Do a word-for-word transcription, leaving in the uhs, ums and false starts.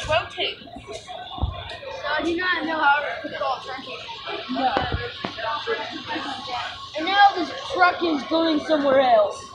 rotate. So I do not know how to put it all turnkey. No. And now this truck is going somewhere else.